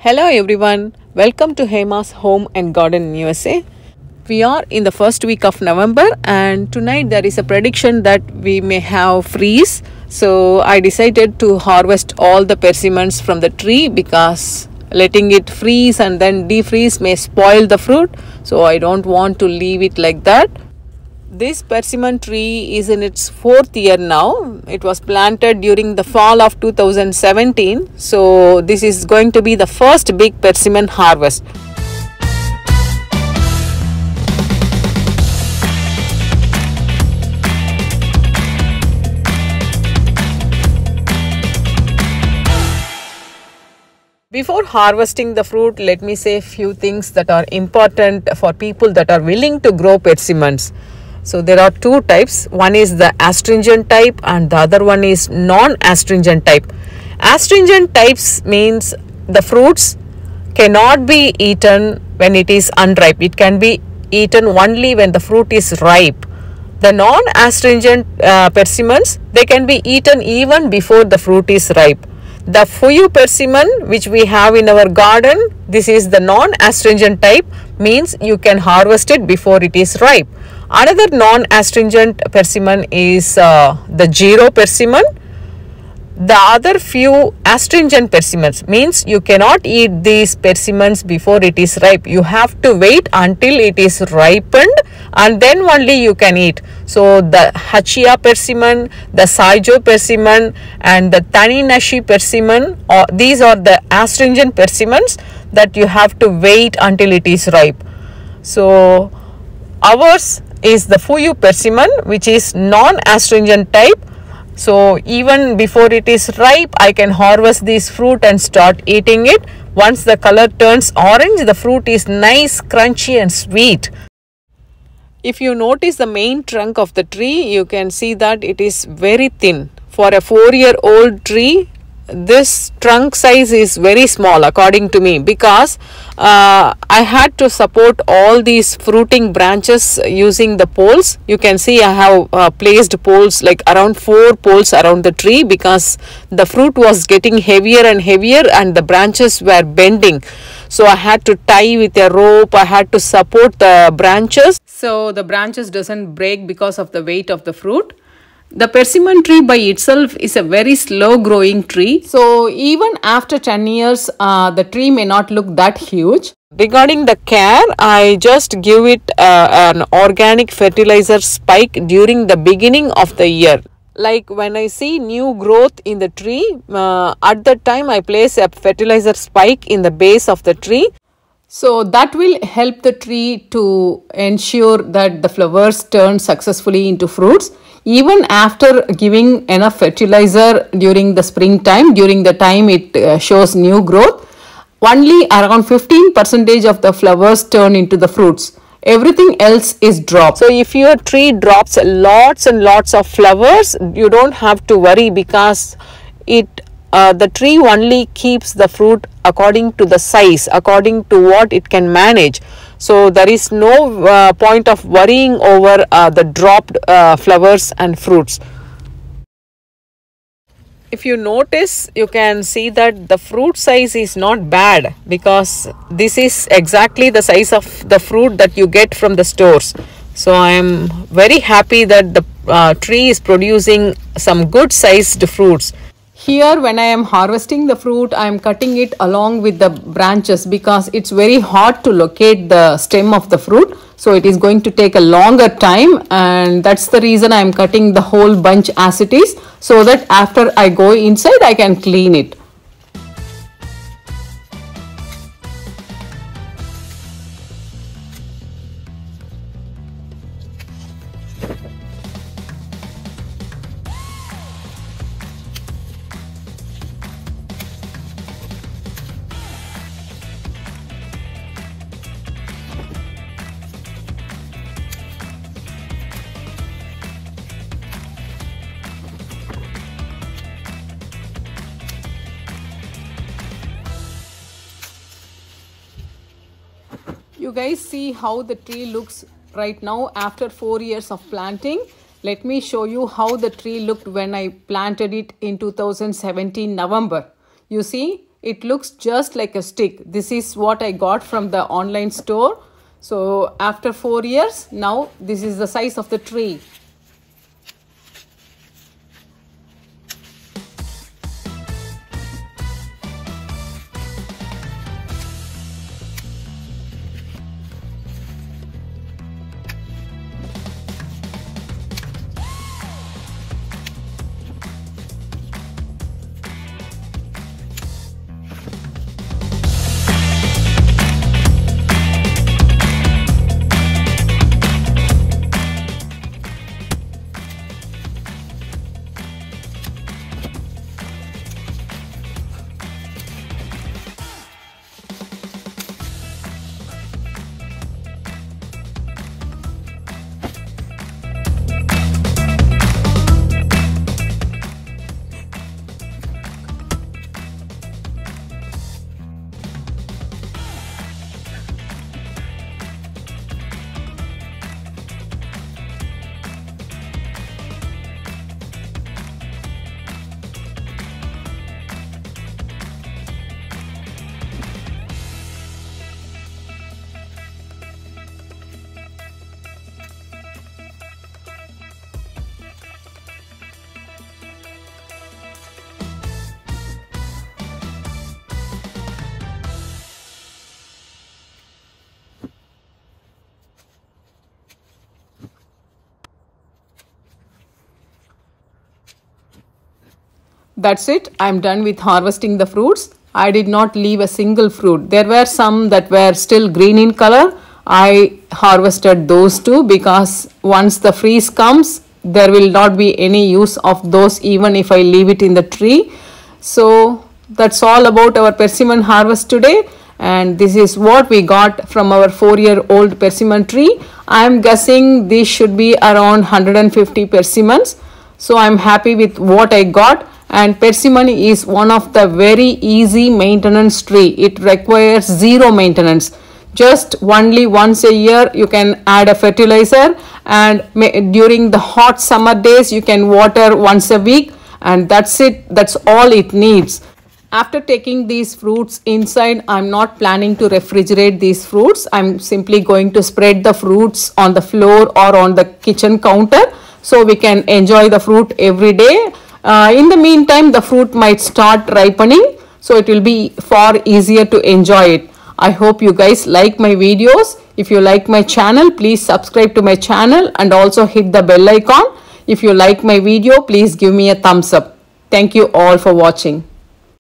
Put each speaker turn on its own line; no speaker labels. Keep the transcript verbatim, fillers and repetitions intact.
Hello everyone, welcome to Hema's Home and Garden in U S A. We are in the first week of November and tonight there is a prediction that we may have freeze. So I decided to harvest all the persimmons from the tree because letting it freeze and then defreeze may spoil the fruit. So I don't want to leave it like that. This persimmon tree is in its fourth year now. It was planted during the fall of two thousand seventeen. So this is going to be the first big persimmon harvest. Before harvesting the fruit, let me say a few things that are important for people that are willing to grow persimmons. So there are two types. One is the astringent type and the other one is non-astringent type. Astringent types means the fruits cannot be eaten when it is unripe. It can be eaten only when the fruit is ripe. The non-astringent uh, persimmons, they can be eaten even before the fruit is ripe. The Fuyu persimmon which we have in our garden, this is the non-astringent type, means you can harvest it before it is ripe. Another non-astringent persimmon is uh, the Giro persimmon. The other few astringent persimmons means you cannot eat these persimmons before it is ripe. You have to wait until it is ripened and then only you can eat. So the Hachiya persimmon, the Saijo persimmon and the Taninashi persimmon, or these are the astringent persimmons that you have to wait until it is ripe. So ours is the Fuyu persimmon which is non-astringent type. So even before it is ripe, I can harvest this fruit and start eating it. Once the color turns orange, the fruit is nice, crunchy and sweet. If you notice the main trunk of the tree, you can see that it is very thin. For a four-year-old tree, this trunk size is very small according to me because uh, I had to support all these fruiting branches using the poles. You can see I have uh, placed poles like around four poles around the tree because the fruit was getting heavier and heavier and the branches were bending. So I had to tie with a rope, I had to support the branches so the branches doesn't break because of the weight of the fruit. The persimmon tree by itself is a very slow growing tree. So even after ten years, uh, the tree may not look that huge. Regarding the care, I just give it uh, an organic fertilizer spike during the beginning of the year. Like when I see new growth in the tree, uh, at that time I place a fertilizer spike in the base of the tree. So that will help the tree to ensure that the flowers turn successfully into fruits. Even after giving enough fertilizer during the springtime, during the time it uh, shows new growth, only around fifteen percent of the flowers turn into the fruits. Everything else is dropped. So if your tree drops lots and lots of flowers, you don't have to worry because it uh, the tree only keeps the fruit according to the size, according to what it can manage. So there is no uh, point of worrying over uh, the dropped uh, flowers and fruits. If you notice, you can see that the fruit size is not bad because this is exactly the size of the fruit that you get from the stores. So I am very happy that the uh, tree is producing some good sized fruits. Here when I am harvesting the fruit, I am cutting it along with the branches because it's very hard to locate the stem of the fruit. So it is going to take a longer time and that's the reason I am cutting the whole bunch as it is so that after I go inside I can clean it. You guys see how the tree looks right now after four years of planting. Let me show you how the tree looked when I planted it in two thousand seventeen November. You see, it looks just like a stick. This is what I got from the online store. So after four years, now this is the size of the tree. That's it. I'm done with harvesting the fruits. I did not leave a single fruit. There were some that were still green in color. I harvested those too, because once the freeze comes, there will not be any use of those even if I leave it in the tree. So that's all about our persimmon harvest today. And this is what we got from our four year old persimmon tree. I'm guessing this should be around one hundred fifty persimmons. So I'm happy with what I got. And persimmon is one of the very easy maintenance tree. It requires zero maintenance. Just only once a year you can add a fertilizer, and during the hot summer days you can water once a week, and that's it. That's all it needs. After taking these fruits inside, I'm not planning to refrigerate these fruits. I'm simply going to spread the fruits on the floor or on the kitchen counter so we can enjoy the fruit every day. Uh, in the meantime, the fruit might start ripening, so it will be far easier to enjoy it. I hope you guys like my videos. If you like my channel, please subscribe to my channel and also hit the bell icon. If you like my video, please give me a thumbs up. Thank you all for watching.